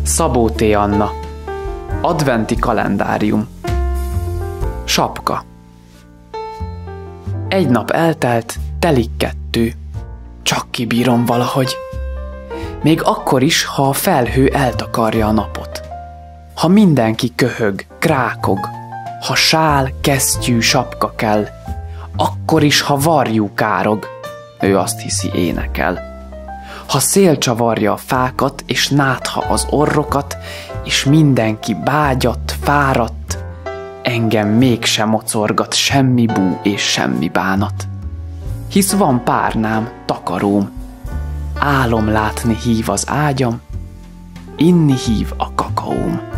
Szabó T. Anna. Adventi kalendárium. Sapka. Egy nap eltelt, telik 2. Csak kibírom valahogy. Még akkor is, ha a felhő eltakarja a napot. Ha mindenki köhög, krákog, ha sál, kesztyű, sapka kell, akkor is, ha varjú károg, ő azt hiszi, énekel. Ha szél csavarja a fákat, és nátha az orrokat, és mindenki bágyat, fáradt, engem mégsem mocorgat semmi bú és semmi bánat. Hisz van párnám, takaróm, álom látni hív az ágyam, inni hív a kakaóm.